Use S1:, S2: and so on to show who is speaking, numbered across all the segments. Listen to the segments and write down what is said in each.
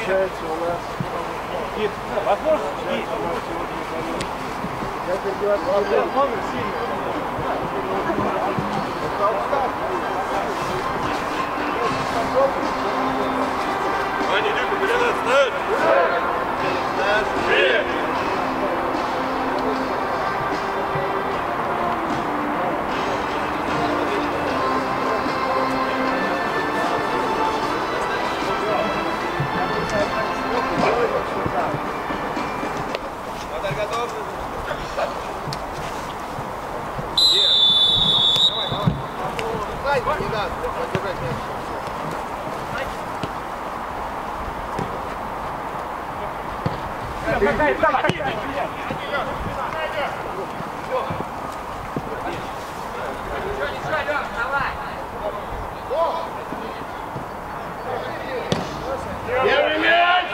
S1: получается у нас.
S2: Возможно, есть. Номер сильный.
S3: Ваня, Дюка, передай, ставь! Ставь! Вратарь готов? Давай, давай. Не надо, поддержать мяч.
S1: Первый мяч!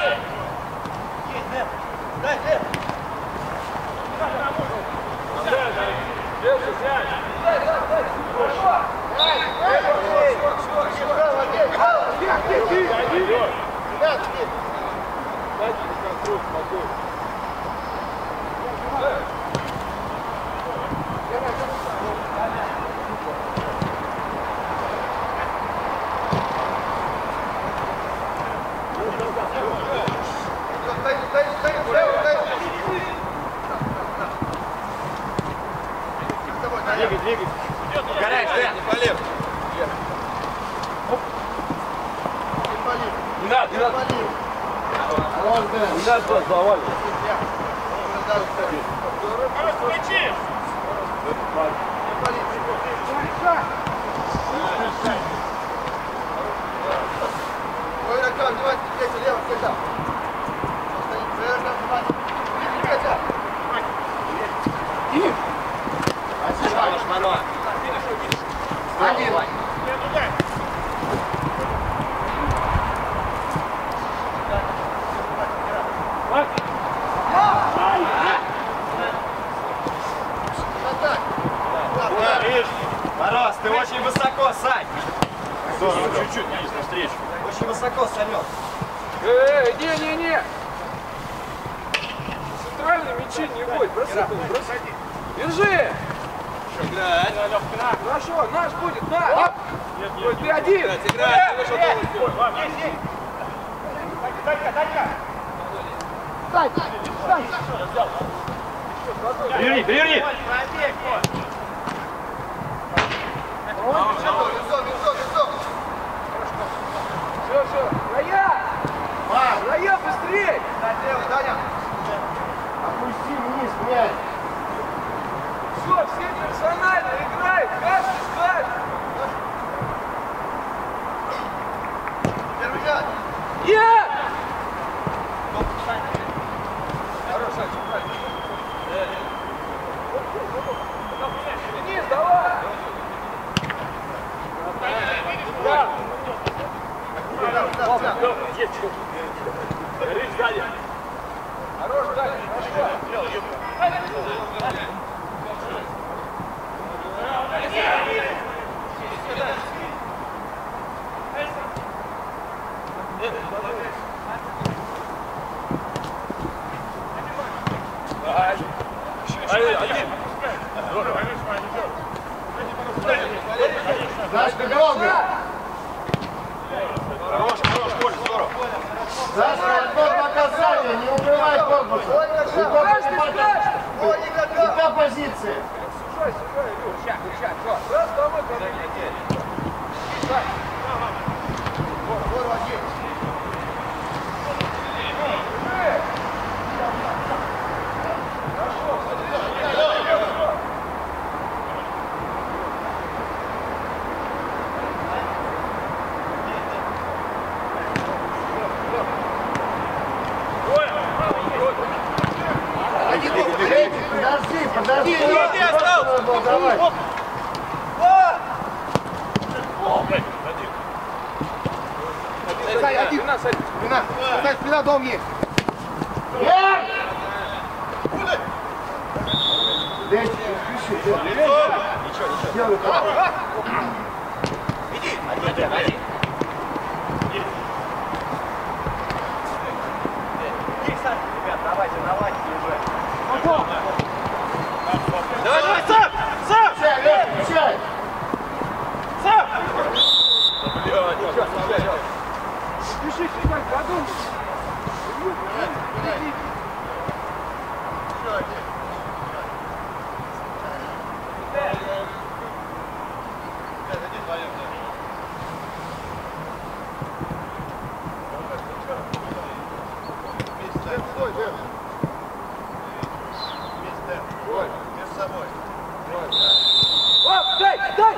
S3: Двигай. Горяй, Стэн. Не полив. Не надо. Не надо заваливать.
S4: Ой, Ракан, давайте, лево, всегда.
S1: Один.
S3: Мороз, ты очень высоко, Сань. Чуть-чуть, не навстречу. Очень высоко, Санек.
S2: Не. Центральный мячи не будет. Бросай. Держи.
S3: Играть.
S2: Хорошо, наш будет, наш. Ой, ты один.
S3: Играть. Переверни.
S2: Все. Рая, быстрее.
S1: Опусти вниз мяч.
S2: Все персонально играют. Каждый ставь. Нет! Денис, давай!
S3: Горишь сзади.
S2: Хорош, дальше,
S3: Один.
S1: Сашка, долго.
S3: Хорош, Коля, здорово.
S1: Сашка, отход на касание, не укрывай корпусом. И та позиция.
S2: Сужай, Илюш. Сейчас. Раз, давай,
S1: Подожди.
S3: Не остался.
S1: Давай.
S4: Спина, дом есть.
S1: Нет! Дайте, пиши.
S3: Ничего.
S1: Делай так.
S3: Иди. Один. Давай, давай, сам! Сам!
S1: Включай, Лев, включай!
S3: Сам!
S2: Пиши, Фимай, подумай. Оп, дай, дай!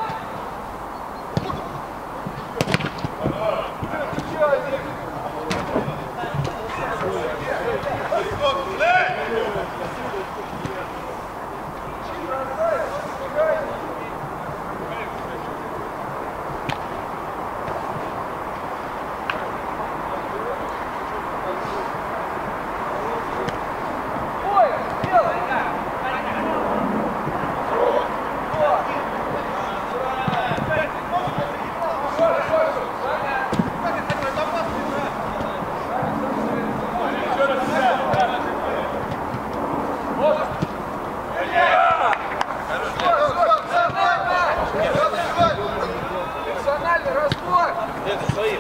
S2: Персональный разбор!
S3: Это свои.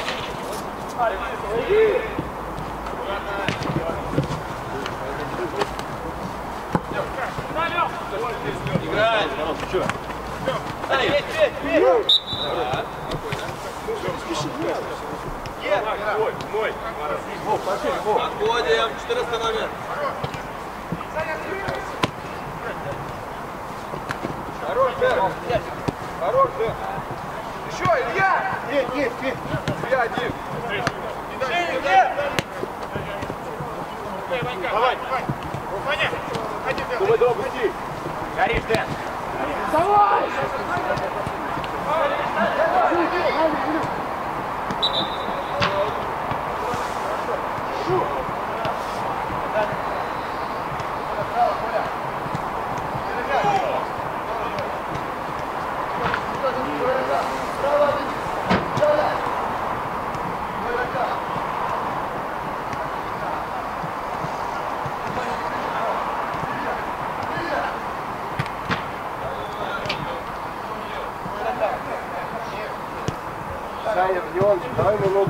S3: Играй, Мороз, ты чё? Дай, едь, мой. Отходим, 14 номер.
S2: Хорош, Дэр! Хорош, Дэр! Еще, Илья!
S4: Нет.
S2: Илья один!
S3: Давай. Ваня, ходи, Дэн. Давай, пусти. Горишь, Дэн.
S1: Давай! Саня, Дион, давай минуту.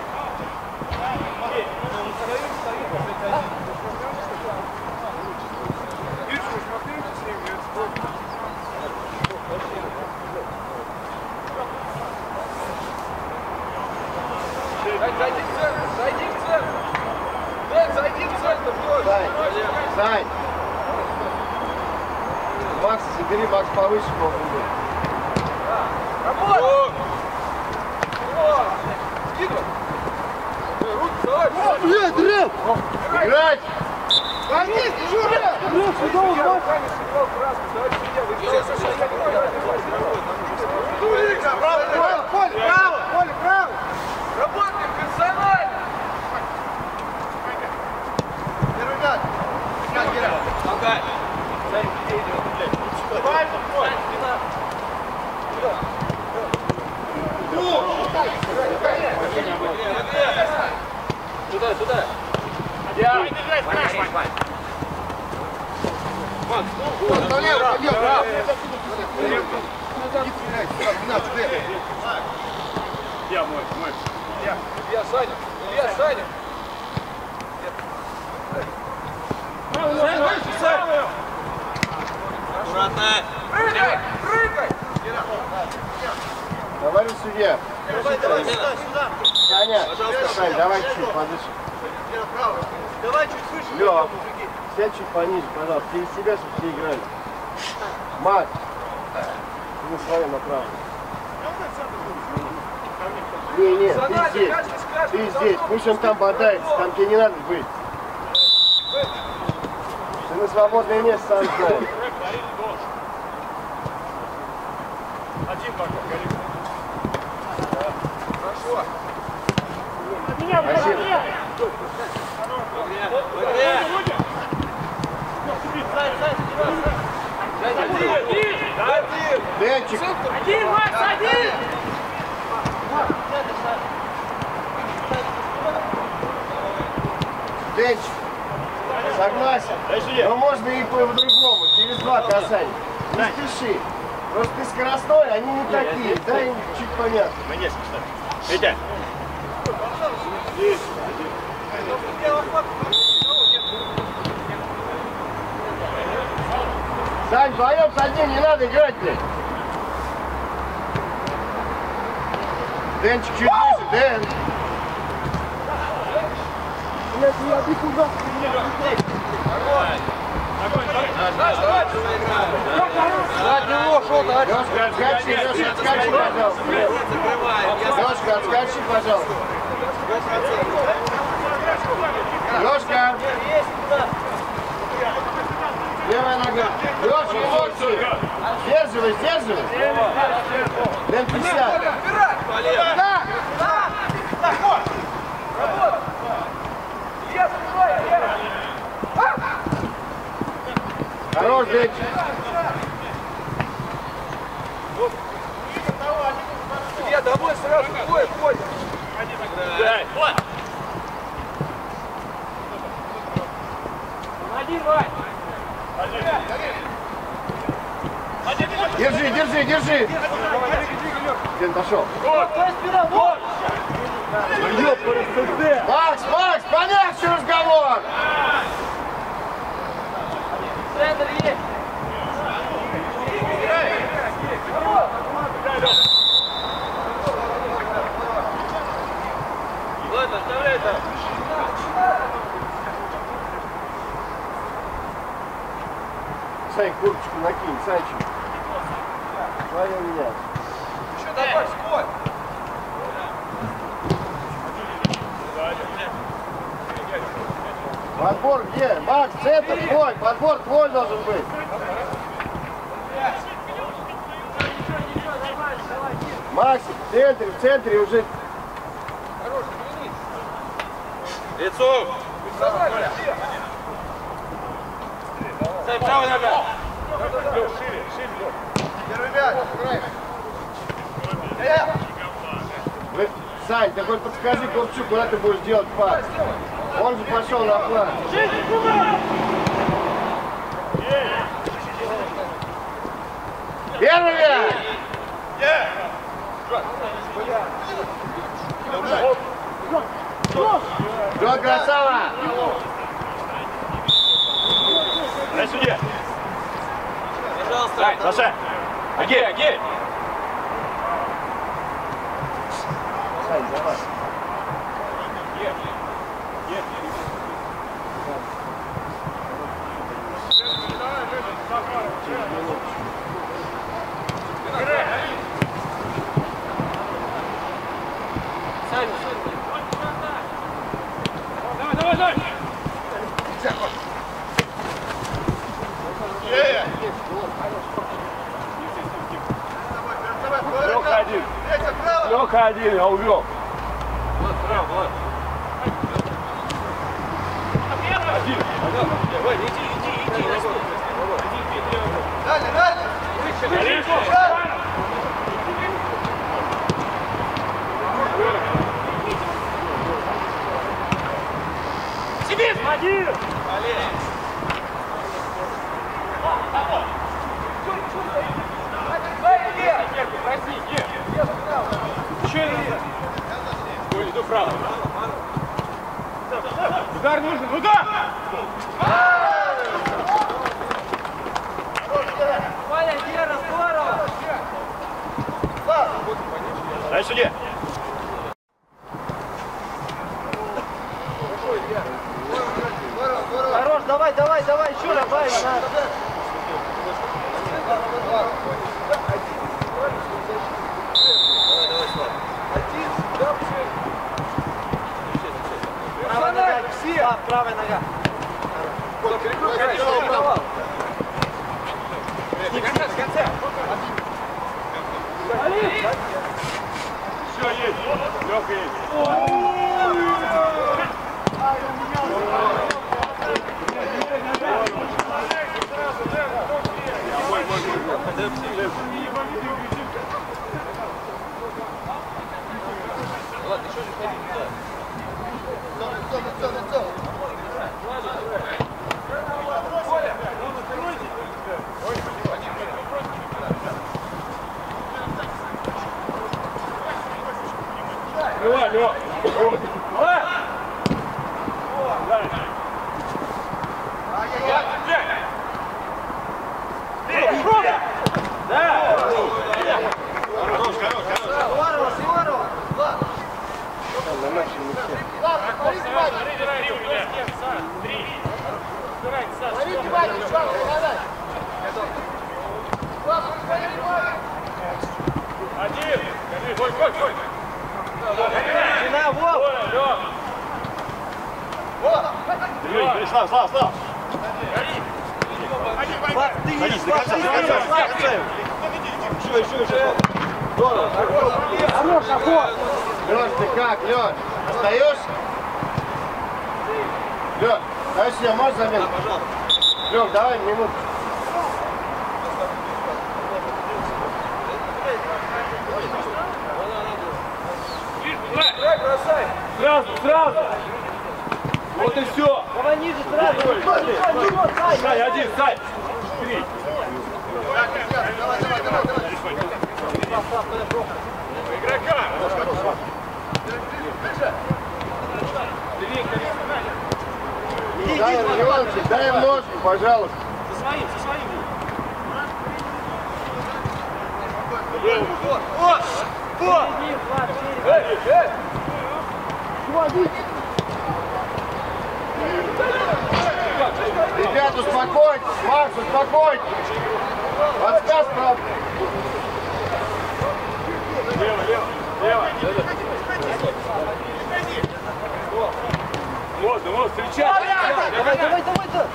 S2: Зайди в центр! Зайди в центр! Дэн, зайди в центр!
S1: Сань! Макс, забери, Макс повыше попробуй.
S2: Работай! Скидывай! Руки, давай!
S1: Блядь, Рэп! Играть!
S4: Возьми, Жура!
S2: Руками сыграл краску, давай сидел!
S4: Право!
S2: Работаем персонально!
S4: Первый мяч!
S3: Помогай. Туда. Макс,
S4: Налево, пойдем!
S2: Илья, Саня!
S3: аккуратно.
S2: Прыгай!
S1: Товарищ судья.
S3: Давай, сюда.
S1: Саня,
S3: Пожалуйста.
S1: Сань, давай чуть подышим.
S3: Давай чуть выше.
S1: Лёва, сядь чуть пониже, пожалуйста. Через себя, чтобы все играли. Макс, ты свое направо. Не, ты здесь. Ты здесь. Пусть он там бодается. Там тебе не надо быть. Ты на свободное место сам знаешь.
S2: Хорошо.
S1: Спасибо. Денчик.
S2: Один, Макс, один!
S1: Денчик. Согласен. Но можно и по-другому, через два касания. Не спеши. Просто ты скоростной, они не такие. Дай им чуть понятно.
S3: Мы несколько ставим. Витя.
S1: Сань, вдвоем с одним не надо играть, блядь. Дэнчик чуть ближе, Дэн. Блядь, не оби куда. Лёшка, отскочи, Лёшка, отскочи, пожалуйста. Лёшка, отскочи, пожалуйста. Лёшка. Левая нога. Лёшка, эмоции. Сдерживай, сдерживай. Дэн 50. Да! Хорош, Дэнчик.
S2: Я домой сразу, бой, бой.
S3: Дай, вот.
S2: Один, Вань.
S1: Держи, держи, держи. Дэн пошел. Макс, Макс, помягче разговор.
S2: Центр есть. Ладно, оставляй там.
S1: Сань, курточку накинь, Санчик. Твоя меня.
S2: Еще добавь, сколько?
S1: Подбор где? Макс, центр твой, подбор твой должен быть. Макс, в центре уже.
S2: Хорош, верни.
S3: Лицо. Сань, правая нога.
S4: Первый мяч, играй.
S1: Сань, ты хоть подскажи Ковчук, куда ты будешь делать пас? Он же пошел на план. Первый мяч! Джон, красава!
S3: Дай судья.
S2: Пожалуйста.
S3: Саша. Агей, Агей.
S1: Сань, давай.
S3: Давай, давай, давай. Лёха один. Лёха один, я увел.
S2: Вот, право, вот.
S3: Один.
S2: Давай, иди.
S4: Дальше, дальше.
S2: Сибирь!
S3: Один.
S2: Проси,
S3: Еще один. Ой, иду вправо. Удар нужен, удар!
S2: Ваня, Гера, здорово!
S3: Дай судья.
S2: Хорош, давай, еще добавь. Правая нога, все! Правая нога. До конца.
S3: Все есть. Лёха есть.
S2: Ладно, еще не ходи.
S4: Лицо.
S2: Лёг. Один! Бой!
S3: Стена, вот! Слав! Еще! Здорово! Хорош, охот!
S1: Лёш, ты как, Лёш? Остаешься? Лёш, дай себе, можешь заметить?
S3: Пожалуйста.
S1: Лёш, давай минуту.
S3: Бросай!
S2: Сразу! Вот и все!
S3: Давай ниже, сразу!
S2: Сай, один, Сай! Игрока!
S1: Дай, Леончик, дай им ножку, пожалуйста.
S3: Со своим! Вот!
S1: Ребят, успокойтесь, Макс, успокойтесь. Подсказ, правда.
S2: Лево! Вот, встречай!
S3: Давай!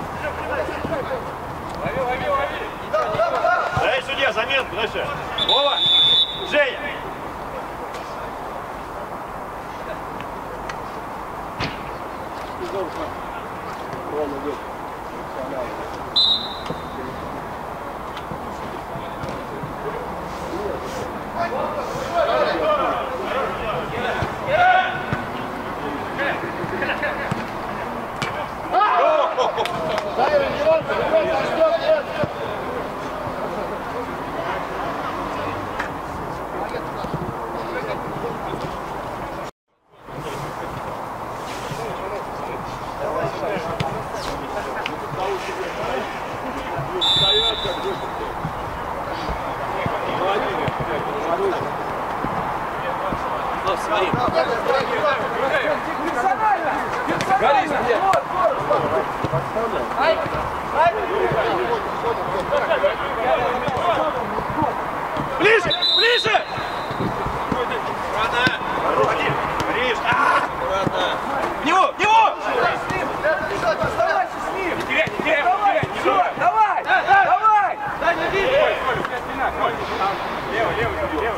S2: Лови!
S3: Дай судья, заменку, дальше! Вова! Женя!
S1: Дай, Леончик, растёт, нет.
S2: Горись, где?
S3: Ближе! Аккуратно! Горишь! Аккуратно! В него!
S4: Оставайся с ним!
S2: Не теряй!
S4: Давай!
S2: Дай на вид! Лево!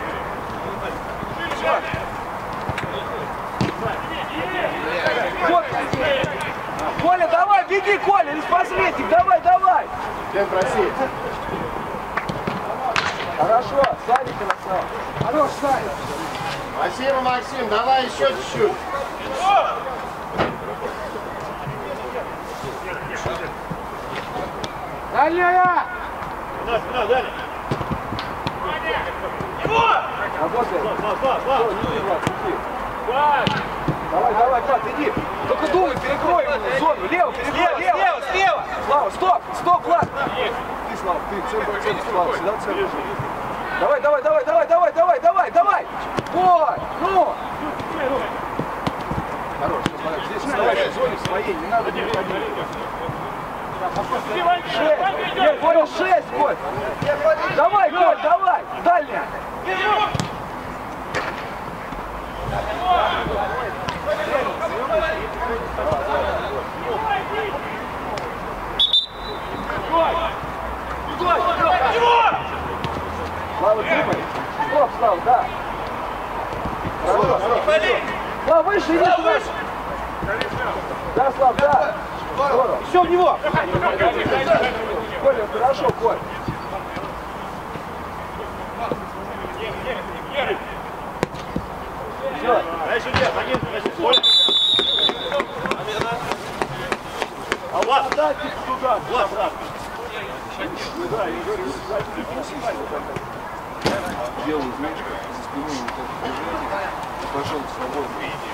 S4: Коля, давай, беги, Коля, не посредник, давай!
S1: Всем просить.
S4: Хорошо, Саня красава. Хорош, Саня.
S1: Спасибо, Максим, давай еще чуть-чуть.
S4: Дальняя!
S3: Сюда, далее!
S4: Работай.
S3: Слав!
S4: Давай, Влад, иди. Только думай, перекрой ему зону. Лево,
S3: Слева!
S4: Слава, стоп, Влад. Ты, Слава, ты цель, Слава, всегда цель. Давай. Вот, ну. Хорош, смотри, здесь оставайся в зоне своей, не надо не выходить. 6, Коля, 6, Коль. Давай, Коль, давай, дальняя. Слава, думай. Стоп, Слава, да. Хорошо. Слава, выше, иди сюда. Да, Слав, да. Здорово.
S3: Все в него!
S4: Коля, хорошо, Коль. Все.
S3: Дальше где? Один, дальше. Коля. А Влад?
S4: Дайте туда.
S3: Влад, брат.
S4: Да, я говорю, делаю, знаешь, за спиной вот это движение. Пошел свободно.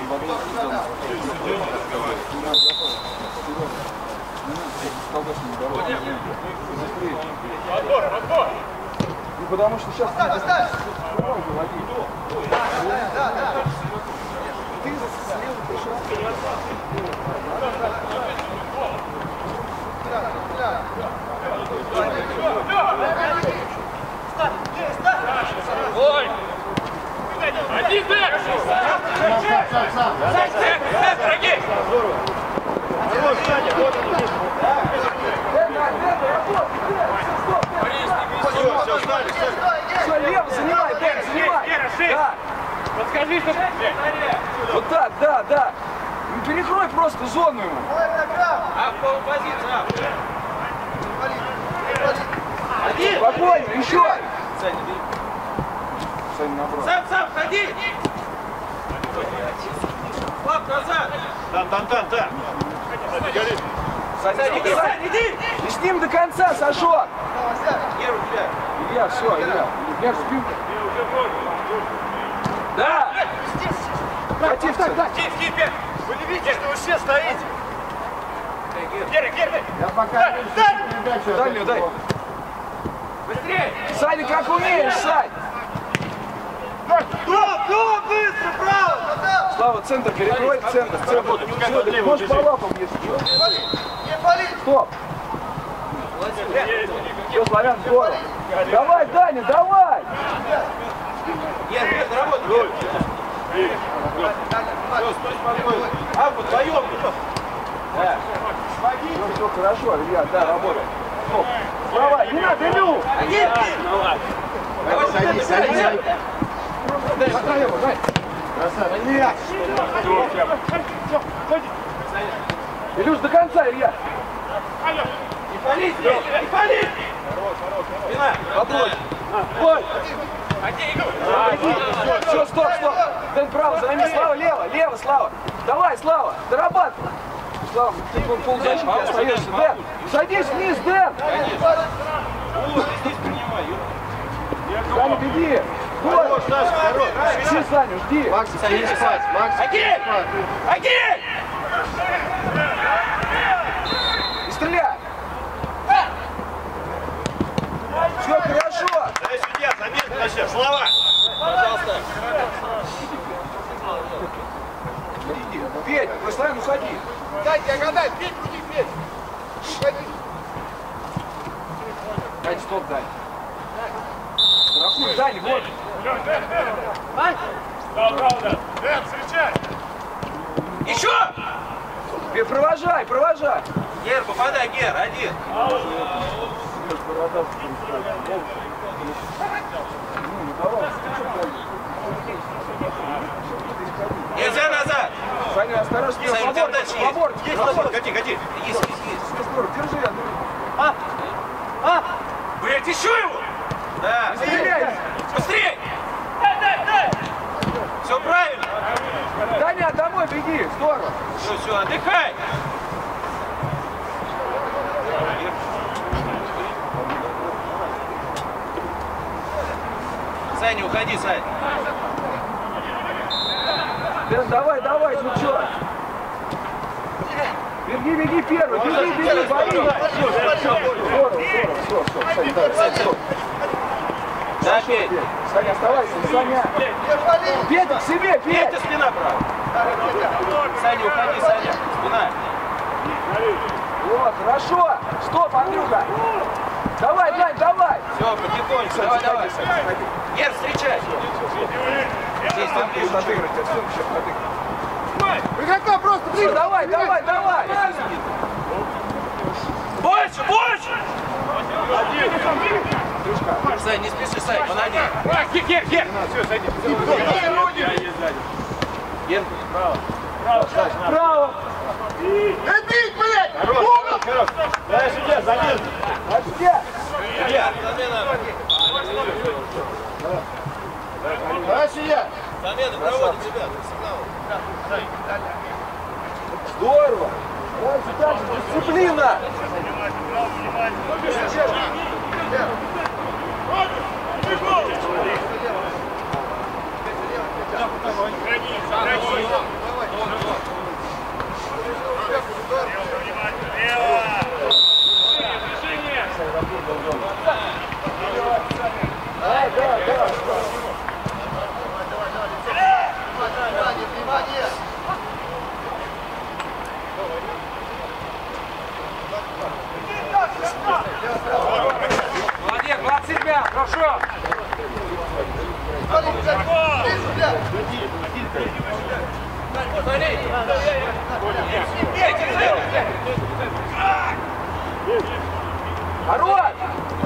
S2: Отбор!
S4: Ну потому что сейчас...
S3: Оставь!
S4: Ты слева пришел.
S2: Ой! Один бэк! Враги!
S4: Все, лево занимай, Бен, занимай. Да.
S2: Подскажи, что...
S4: Вот так, да. Перекрой просто зону ему.
S2: Позиция!
S4: Спокойно, еще. Сань, набрал.
S2: Сам, ходи! Слаб, назад!
S3: Тан.
S4: Сань, иди! И с ним до конца, Сашок! Илья, все, Илья в спинку. Да! Хотите, так.
S2: Стив,
S3: Вы не видите, что вы все стоите?
S2: Геры!
S1: Я пока передачу.
S4: Дай, Лё, дай.
S2: Быстрее!
S4: Саня, как умеешь, Сань!
S3: Быстро, право!
S4: Слава, центр перекрой, центр. Можешь по лапам, если что. Стоп! Все, Славян, здорово. Давай, Даня, давай!
S2: Гер, доработай!
S3: Стой спокойно. Вдвоем.
S4: Все хорошо, Илья, да, работай. Стоп. Слава, не надо, Илю!
S1: Садись.
S4: Дай его, дай.
S1: Красавец. Илья!
S4: Илюш, до конца, Илья.
S2: Не пали!
S4: Оброй. Ой.
S2: Иди!
S4: Все, стоп. Дэн, право, займи. Слава, лево, Слава. Давай, Слава, дорабатывай. Слава, ты ползащиты остаешься. Дэн, садись вниз, Дэн. Саня, беги.
S3: Хорош, Саша, хорош.
S4: Жди, Саню, жди.
S1: Макс, не спать.
S2: Агиль!
S4: И стреляй. Все хорошо.
S3: Дай судья, заметно вообще. Слова.
S2: Пожалуйста!
S4: Петь, Славян, уходи.
S2: Дайте, отгадай! Петь, крути, Петь!
S4: Дань, стоп, Дань. Страхуй, Дань, вот.
S2: Еще!
S4: Провожай.
S2: Гер, попадай, Гер, один! Нельзя назад!
S4: Саня, осторожно,
S2: Саня,
S4: побор,
S2: дальше
S4: побор,
S3: Есть, Лобор, кати.
S2: Есть!
S4: держи, Андрей.
S2: Блять, еще его! Да!
S4: Стреляй!
S2: Быстрее! Все правильно!
S4: Даня, домой беги, здорово.
S2: Все, отдыхай! Саня, уходи, Сань!
S4: Дэн, давай, ну чё? Беги первый, беги, бои. Здорово, все.
S2: Да, Петь!
S4: Саня, оставайся, Саня. Петя, к себе, Петя.
S2: Петя, спина прав! Саня, уходи, Саня! Спина!
S4: Вот, хорошо. Стоп, Андрюха. Давай, Дань, давай.
S2: Все, потихоньку, давай! Гер, встречай! Здесь там ближе.
S4: Отыграть, отсюда еще отыграть.
S1: Игрока просто
S4: Все, давай.
S2: Больше! Сань, не спеши, Сань, помоги! Гер!
S3: Все, сойди.
S2: Гер,
S4: Право.
S1: Бить, блядь!
S3: Хорош. Дай судья, замена.
S1: Давай, судья!
S2: замена проводим, ребят!
S4: Здорово. Дальше, дисциплина. Молодец, молодцы, ребят, хорошо. Хорош!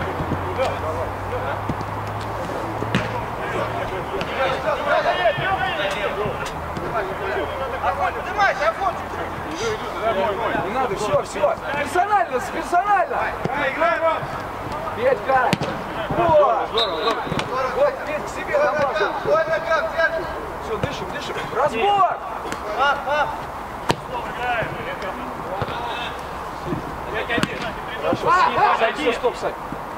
S4: Не надо, все. Персонально, персонально. Петька. Вот. Вот, Петь к себе добавил. Все, дышим. Разбор. Хорошо, садись, стоп, Сань.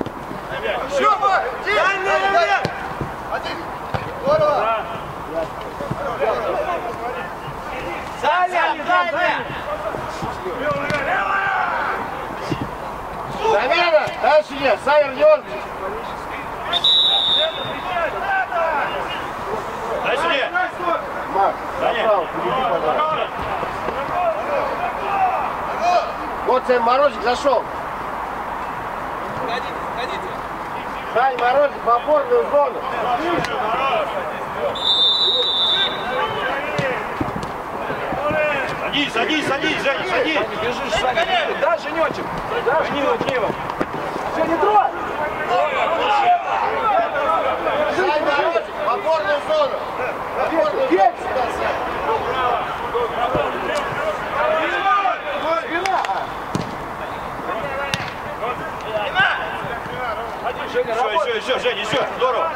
S1: Замена! Дальше нет, Савер идет.
S3: Дальше нет.
S1: Макс, направо, победи, пожалуйста. Вот Сань Морозик зашел. Сань Морозик в опорную зону.
S3: Садись, Женя, садись.
S4: Не бежишь, Саня. Да, Женечек. Да, Женечек. Все, не трогай.
S1: Сань Морозик в опорную зону.
S4: Петь. Женя, работай.
S3: Еще, Женя, еще. Здорово.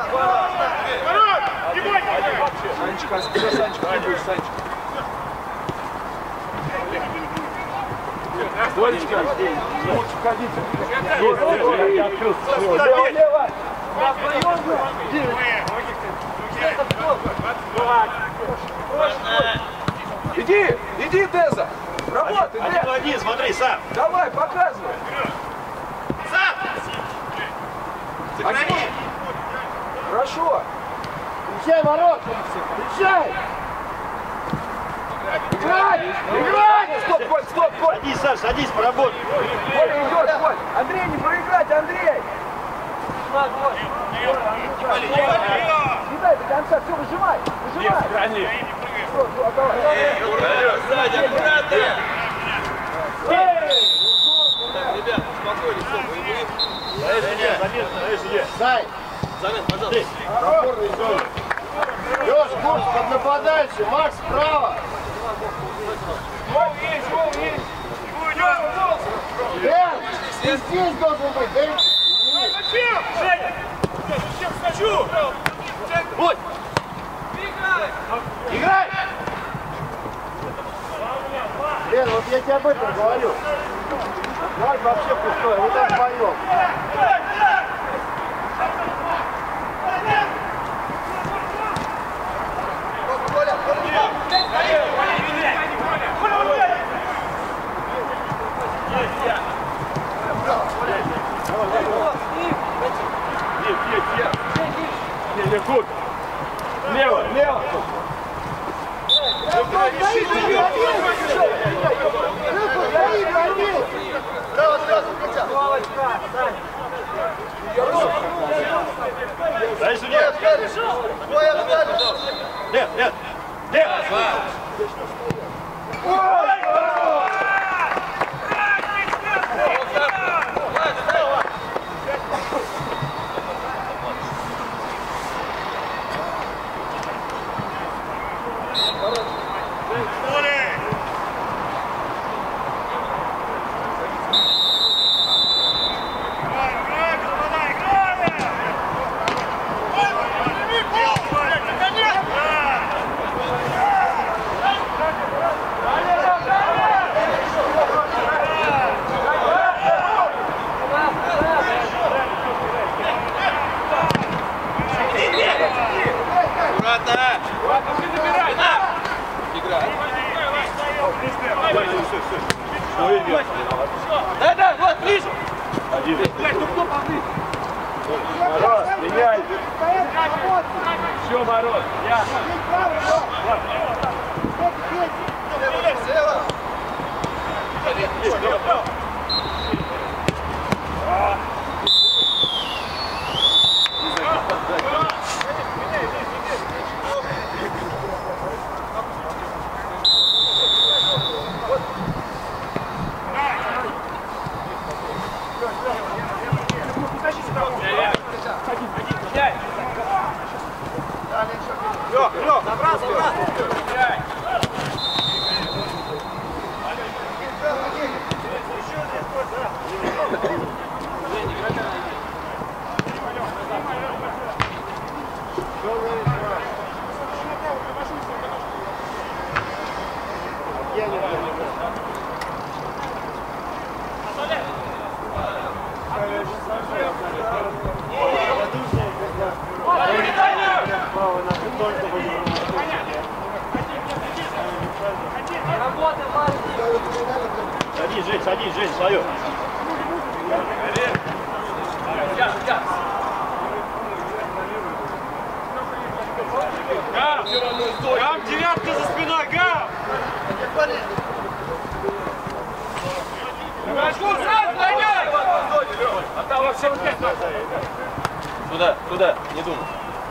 S4: Санечка, Санечка, ты будешь, Санечка. Долечка, входите. Я открылся. Лево. Иди, Деза. Работай, Деза.
S3: Один, смотри, сам.
S4: Давай, показывай. Сохрани. Хорошо.
S1: Встречай, Мороз! Встречай! Играй!
S4: Стоп, Коль.
S3: Садись, Саш, садись, поработай.
S4: Коля идет, Коль. Андрей, не проиграть, Андрей. Не дай до конца, все, выжимай.
S2: Сзади, аккуратно! Ребят, успокоились,
S1: Сань!
S2: Замена, пожалуйста.
S1: Опорный зон. Лёш, курс под нападающим. Макс, справа. Дэн, ты здесь должен быть, Дэн.
S3: Вот.
S1: Играй! Дэн, вот я тебе об этом говорю. Давай вообще пустой, вот так вдвоем.
S4: Лево.
S3: Дальше нет. Нет. Да, вот, ближе.
S1: Один.
S4: Блядь, ну кто поближе?
S1: Мороз, меняй.
S4: Все, Мороз, ясно.
S3: Лёг, забрал.
S1: Садись, Жень, свое.
S3: Гам, девятка за спиной, Гам!
S1: Туда, не думай.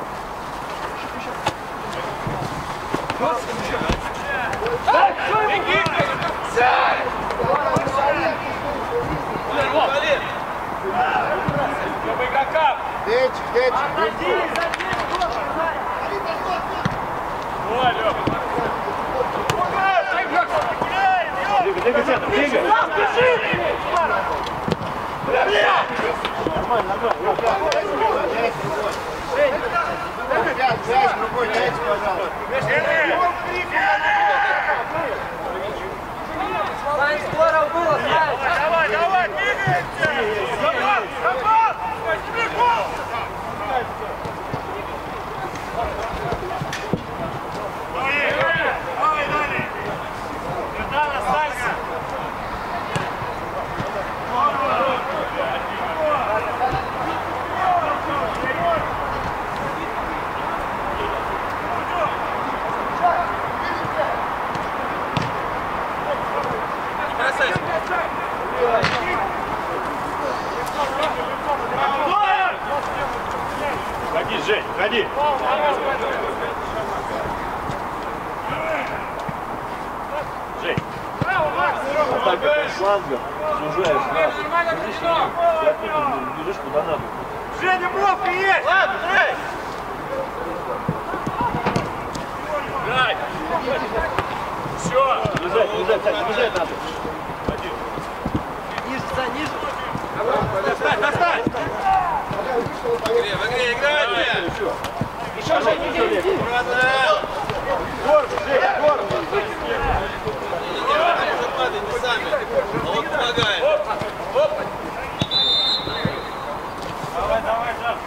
S1: Дечь. Двигай центр, двигай. Нормально. Связь рукой, дайте, пожалуйста.
S5: Сань, скоро было, Сань!
S3: Давай, двигаемся! Забор! Возьми гол! Давай! Сюда, Сальса!
S1: Ходи, Жень, ходи. Жень. Так как шлангом сужаешь нас. Бежишь куда надо.
S3: Женя, бровка есть! Ладно, Жень!
S2: Грай! Все!
S1: Бежать надо.
S5: Ниже, Сань, ниже!
S3: Достань!
S2: В игре играйте!
S4: Еще, Жень, иди!
S1: Гору, Жень, гору!
S2: Уже падайте сами! А он помогает!
S3: Давай, Жан!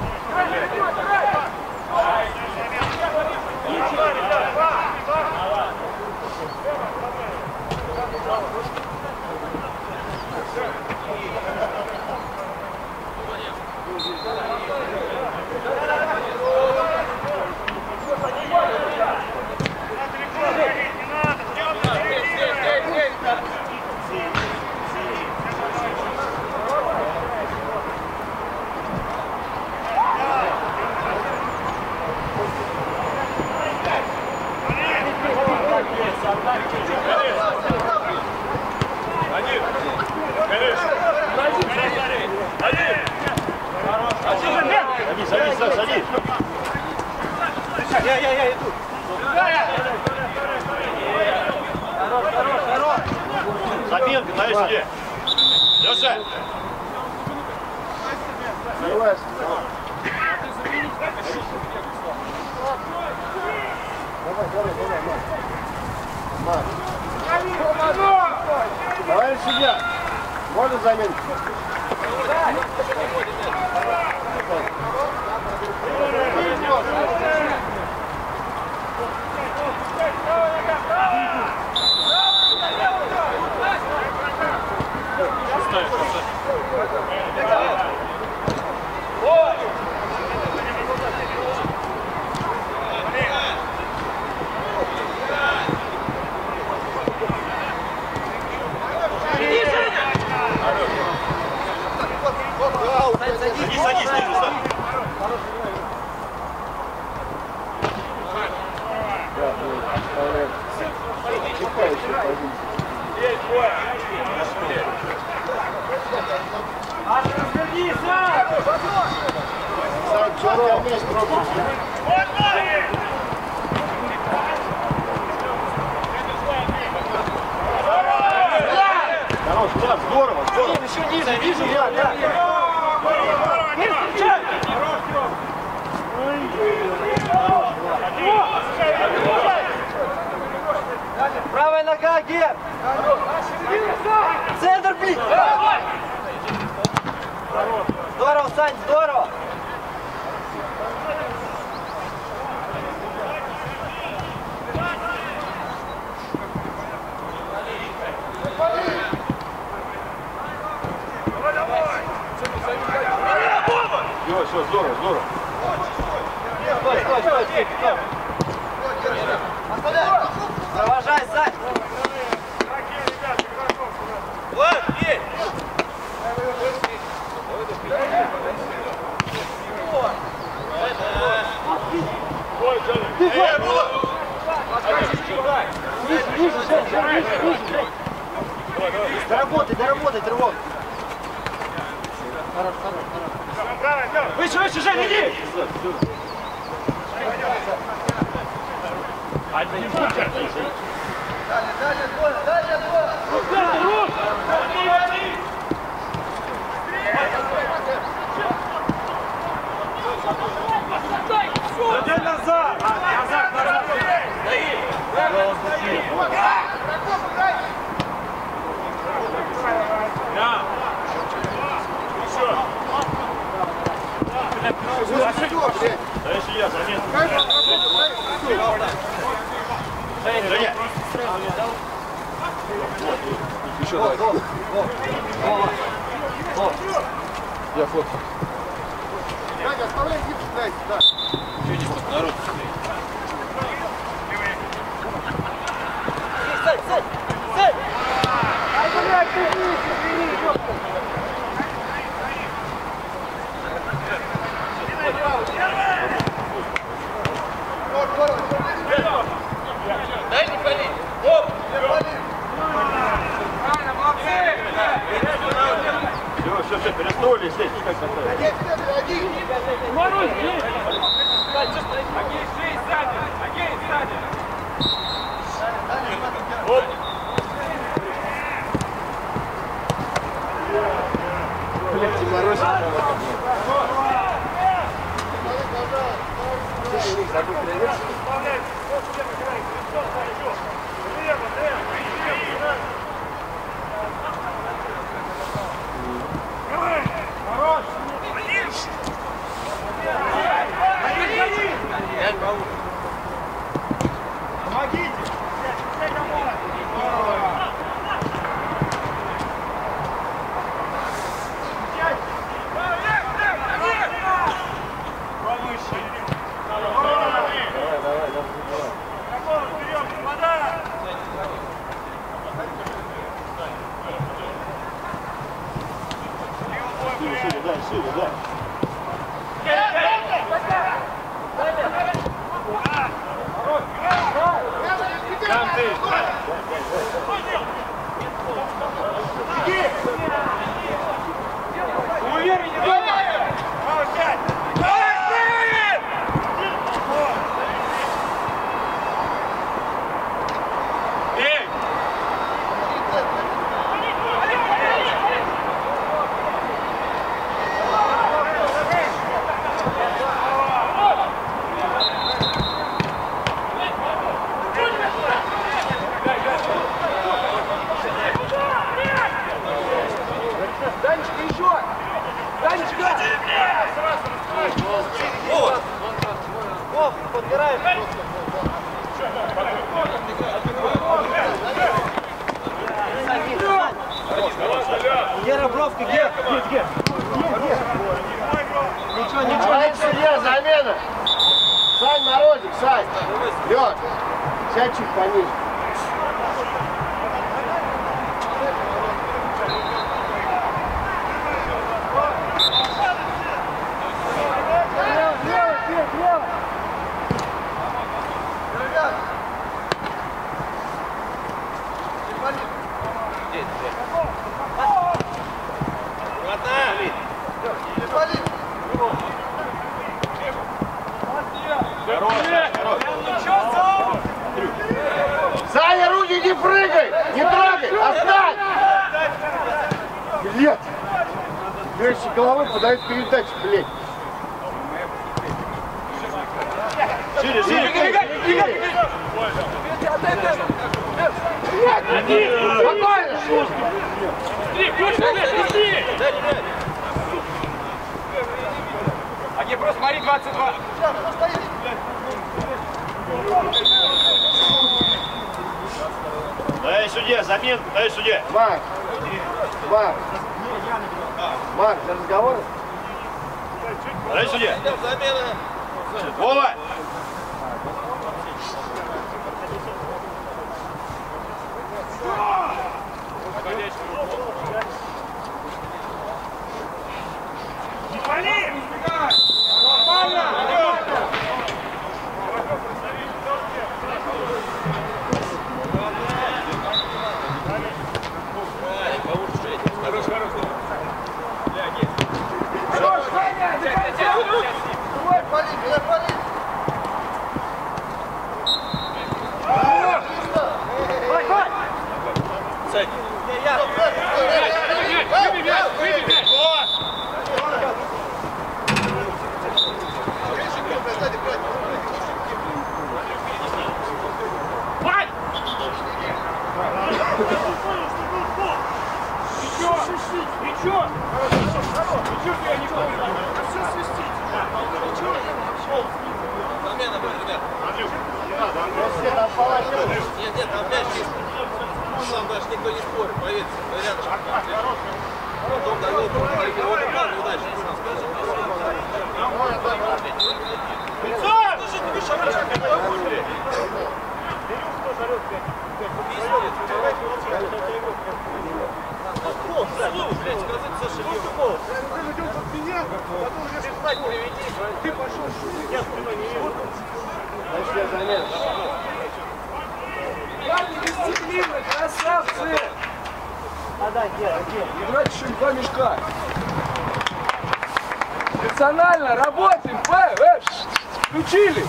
S1: Садись.
S3: Я иду.
S1: Забинка, дай себе. Леша. Давай судья. Можно заменить?
S3: Садись, Сань.
S5: Разверни, Сань!
S1: Сань, что ты опять пробуешь? Хорош, да, здорово, здорово.
S5: Еще ниже, вижу я, да. Правая нога, Гер! Центр, блин! Здорово, Сань, здорово!
S1: Все, здорово, здорово.
S5: Стой! Провожай, Сань!
S3: Вот, есть!
S1: Доработай, Тревог.
S3: Выше, Женя, иди! Назад!
S1: Дальше я, замена. Женя.
S4: Еще давай. Я фото.
S1: Женя, оставляй гипс, дайте, да.
S5: Сань, Сань! Сань! Блядь, ты вниз, извини, ёпта!
S2: Дай не пали. Оп!
S1: Все, перестроились здесь. Как поставить?
S2: Оп!
S1: Шире, да.
S3: Там ты!
S2: Увереннее, дома!
S3: Эй!
S4: Данечка, еще! Данечка!
S5: Вов, подбираешь! Гера, бровка, Гер! Ничего,
S1: Давай сюда, замена. Сань, Морозик, Сань. Лёд, сядь чуть пониже. Саня, руки не прыгай! Не трогай! Оставь! Блядь! Дальше головой подает передачу, блядь!
S3: Шире, шире!
S1: Спокойно!
S4: Аги, просто смотри, 22.
S3: Дай судья, заменку, дай судья.
S1: Марк! За разговоры?
S3: Дай судья. Вова!
S2: Не пали! Нет, там мяч есть. Там даже никто не спорит, поверьте. Рядом. Потом довел регионы, план удачи. Ты пошел.
S4: Дисциплина, красавцы! Играть еще 2 мешка. Персонально работаем, включили.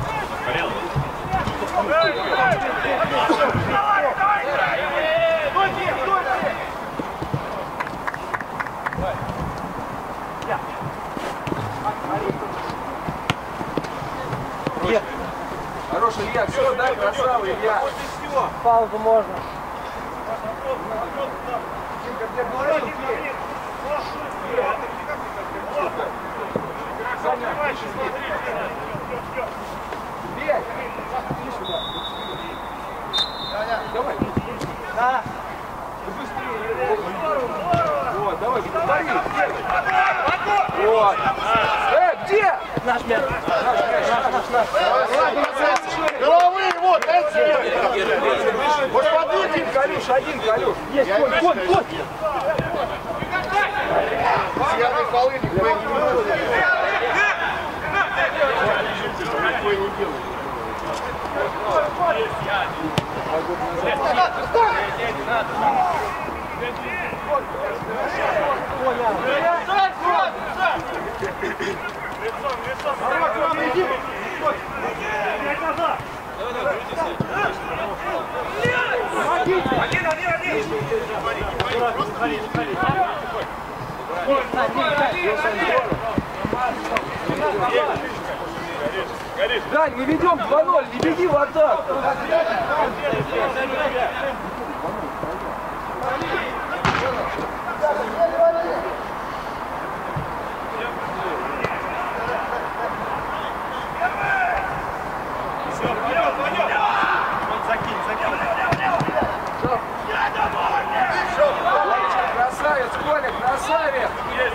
S4: Хороший Илья, все, дай, красавый Илья.
S5: Паузу можно.
S4: Как я говорил, бей. Саня, бей. Иди сюда. Давай.
S5: Да.
S4: Вот, давай, повтори. Вот. Где?
S5: Наш мяч.
S1: Головы его, дайте! Вот подвиньте!
S4: Калюш, один, Калюш.
S5: Есть, конь.
S1: Северный полы никто не делает. Никто не делает.
S4: Дань, мы ведем 2-0, не беги в атаку. Красавец, Коля, красавец!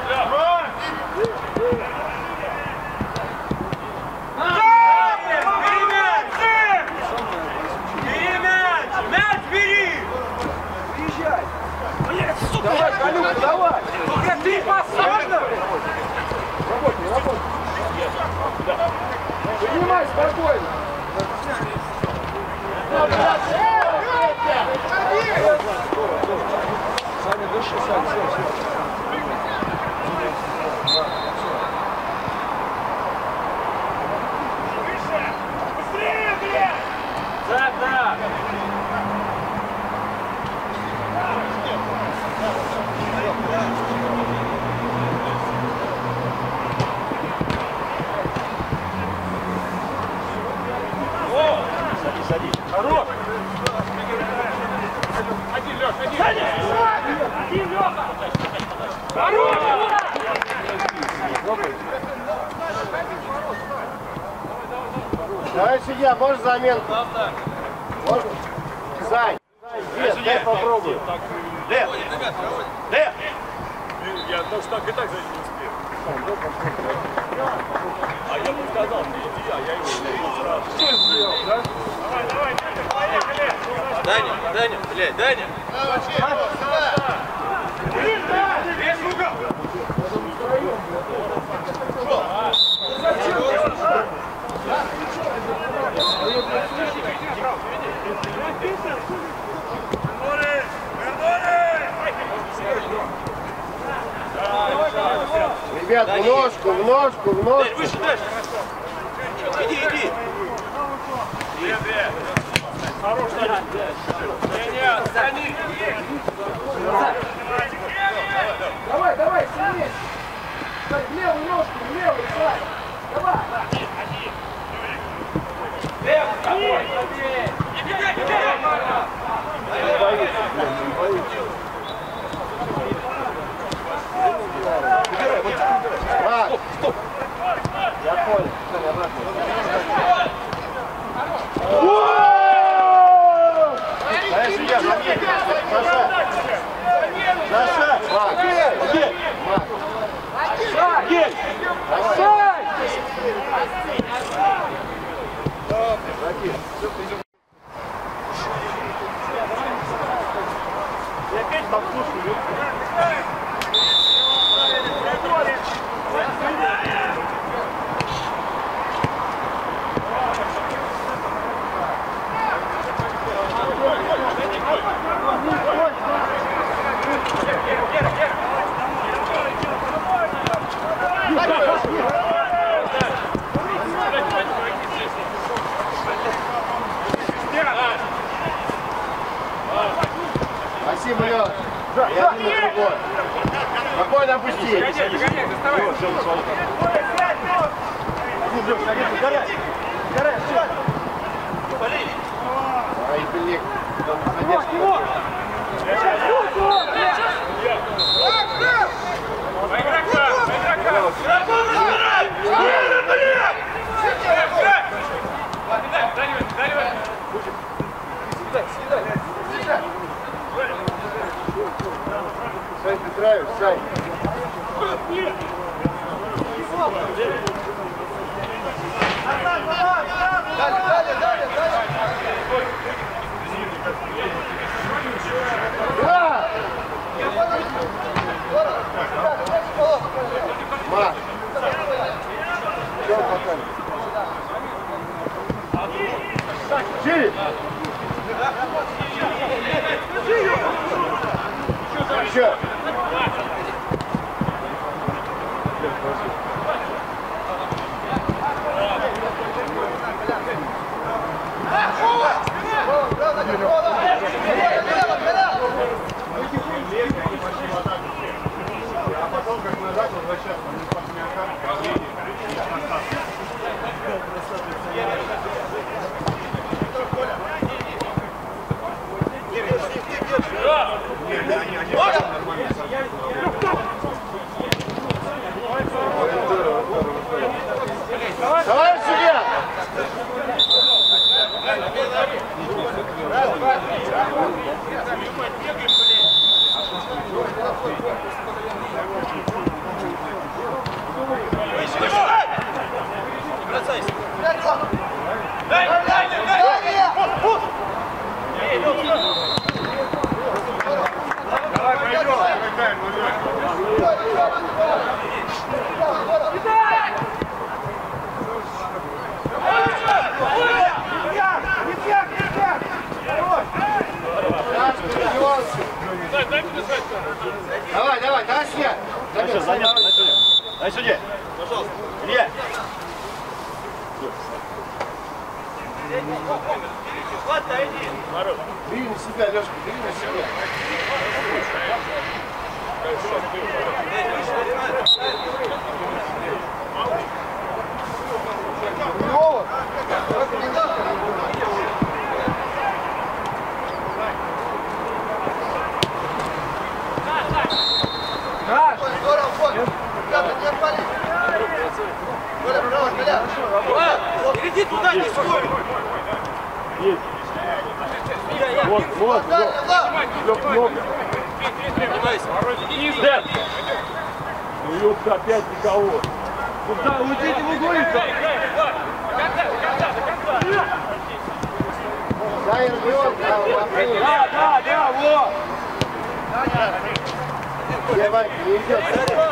S4: Давай, Калюха, давай! Ты посажен! Работай. Поднимай спокойно!
S1: Давай, судья, можешь замену? Можно? Сань, дай попробуй.
S3: Лев! Лев!
S6: Я потому что так и так за ним не успел. А я бы сказал, ты иди, а я его сразу.
S4: Что сделал, да?
S6: Давай, поехали!
S2: Даня, блядь, Даня!
S6: Весь угол!
S1: Ребят, в ножку, в ножку, в ножку.
S2: Выше, дальше! Иди!
S6: Хорош, Даня! Нет, за них!
S4: Давай, сильнее! Сань, в левую ножку, в левую, Сань! Давай! Левый, давай!
S1: Стоп! Я понял. Сань, обратно. Давай, судья, замену. Наша!
S4: Сань!
S6: И опять там слушаю.
S1: Спасибо, Лёш. Я один на другой. Спокойно опусти. Ай, блин. Сань, ты нравишься, Сань. Да! Ма! Что пока? Шире! Еще! А потом, как назад, возвращаться на давай судья! Давай, снять!
S3: Дай сюда! Пожалуйста! Илья!
S1: Бери на себя, Лешка, бери на себя.
S4: Наш!
S2: Иди туда, не стой!
S1: Есть. Вот, вот, вот. Лёг. Дэн! Ну, ёпта, опять никого. Куда? Уйдите в угол. Да, вот. Давай, не идет.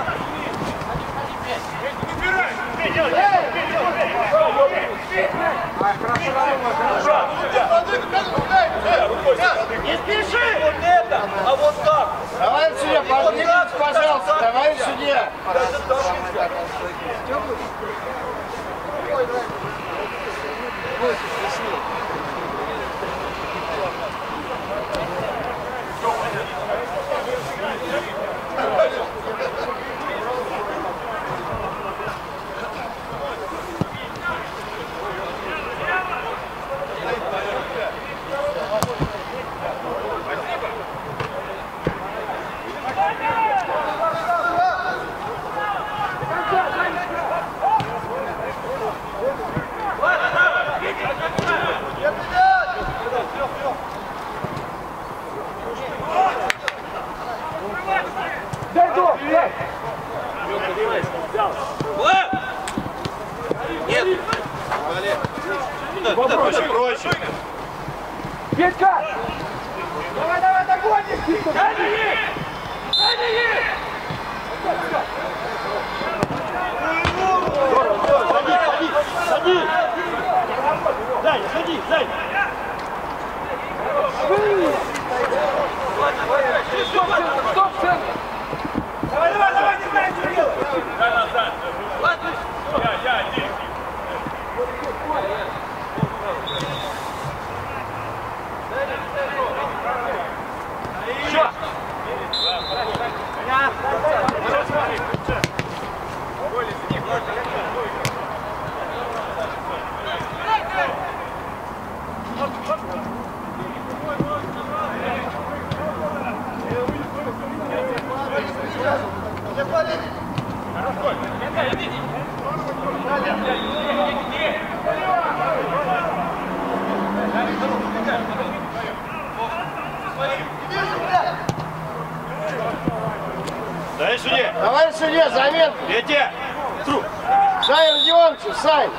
S2: Не спеши! Вот это! А вот так!
S1: Товарищ судья, подвигайтесь, пожалуйста, товарищ судья!
S4: Дай дом, дай!
S2: Нет! Куда?
S3: Проще.
S4: Петька! Давай, догоним!
S3: Садись! Дай, садись, дай!
S4: Стоп, центр!
S6: Давай, не знаю, что делать! Дай назад! Я один!
S3: Еще! Товарищ судья!
S1: Товарищ судья, заметка!
S3: Петя! Труп!
S1: Сань Родионович, Сань!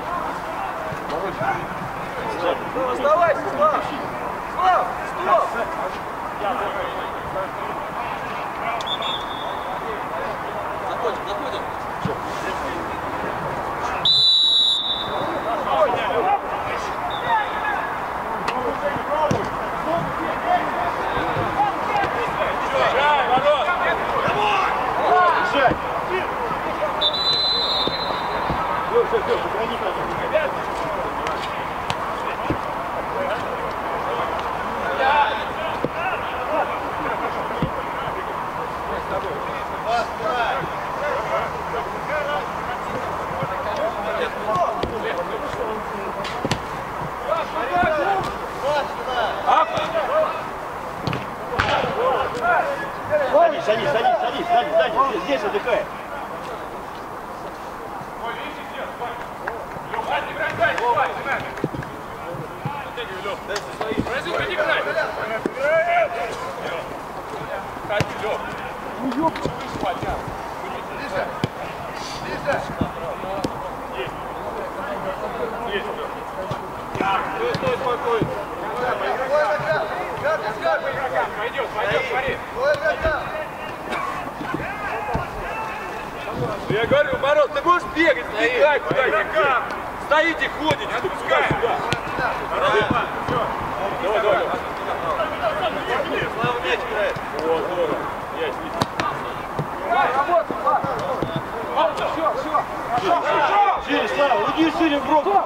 S4: Оставайся, Слав! Слав, стоп!
S2: Заходим.
S1: Бежать!
S3: Все, сохрани нас. Садись, здесь отдыхай.
S2: Стой, спокойно.
S6: Пойдет, смотри.
S4: Я говорю, Мороз, ты будешь бегать, бегай куда-нибудь. Стоите, ходите, пускай сюда. Давай.
S2: Слава мяч играет.
S4: Вот, здорово. Давай, работай, Слава. Все.
S3: Шире, Слава, уйди шире в бровку.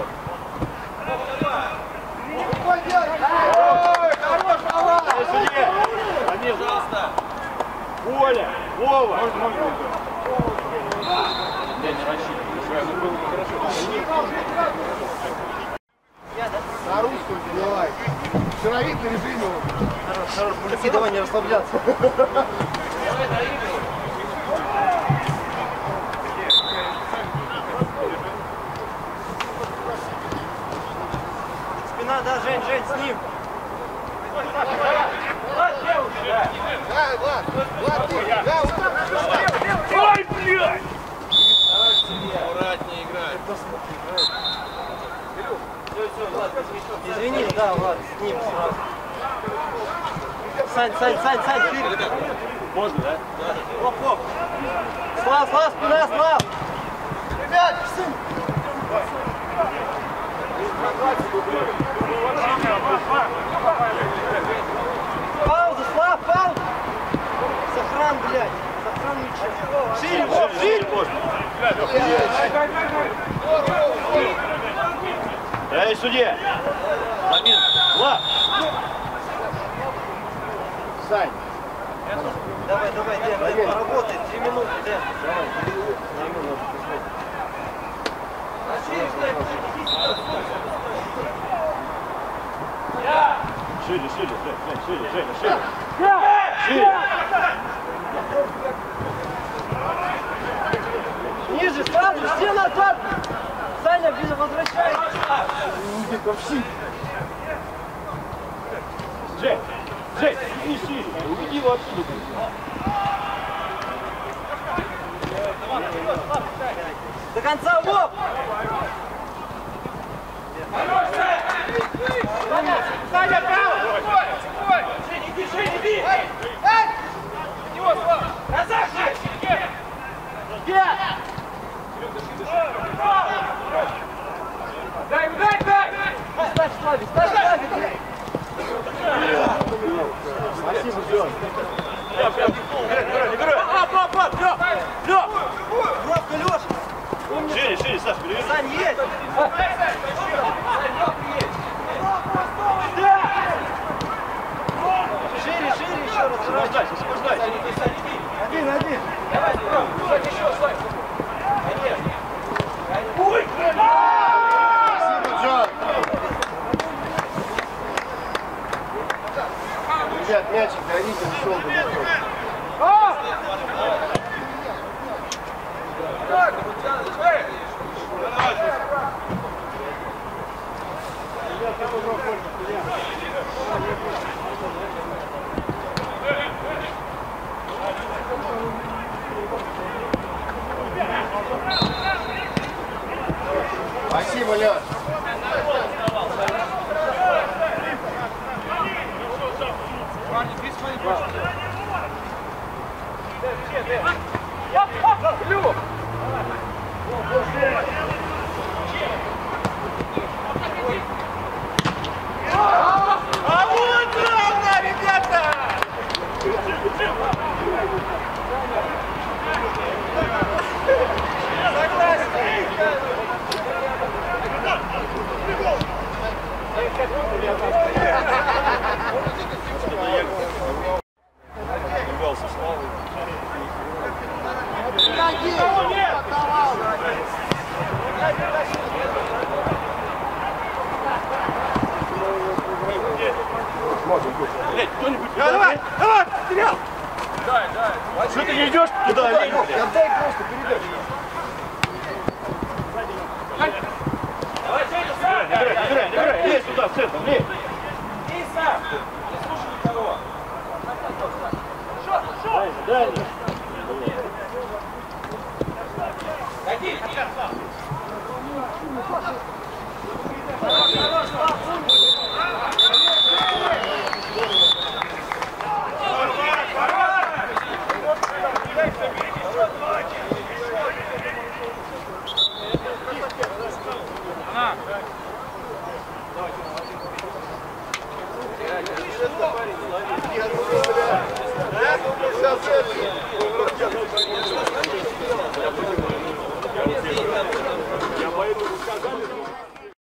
S1: Ой, хорош, давай! Давай. Сыровитный режим.
S3: Хорош, мужики, давай не расслабляться. Спина, да, Жень, с ним.
S6: Ой, блядь!
S2: Аккуратнее играй.
S3: Извини, да, Влад, с ним сразу. Сань, шире.
S6: Можно, да?
S3: Оп. Слав, спина, Слав. Ребят, пауза, Слав, пауза. Сохран, блядь. Сохран мяча. Шире, Вов, шире.
S6: Эй, судья! Замин! Влад!
S1: Сань.
S3: Давай, Дэн, поработай, 3 минуты, Дэн. Давай.
S6: Шире, Женя. Шире!
S3: Ниже, сразу, все назад. Саня, возвращайся.
S6: Жень, иди шире, уведи его отсюда.
S3: До конца, Вов!
S6: Саня, право! Стой! Жень, иди! Него, Слава! Назад, Жень! Дай!
S3: Ставь Славик, ставь!
S1: Спасибо, Джон.
S3: Бровка, Леша!
S6: Шире, Саш, переверни.
S3: Сань, есть! Шире еще раз!
S6: Освобождайся!
S3: Один!
S4: Давай, Славь, еще, Славь.
S1: Спасибо, Джон. Ребят, мячик дадите, шел бы. Спасибо, Лёш.
S4: Люк!
S6: А вот равно, ребята! Ругался с Славой. Блядь, кто-нибудь... Давай! Терял! Дай! Что ты не идешь туда?
S1: Отдай просто, передай.
S6: Не играй! Лезь сюда, в центр, лезь! Дальше!
S1: Сейчас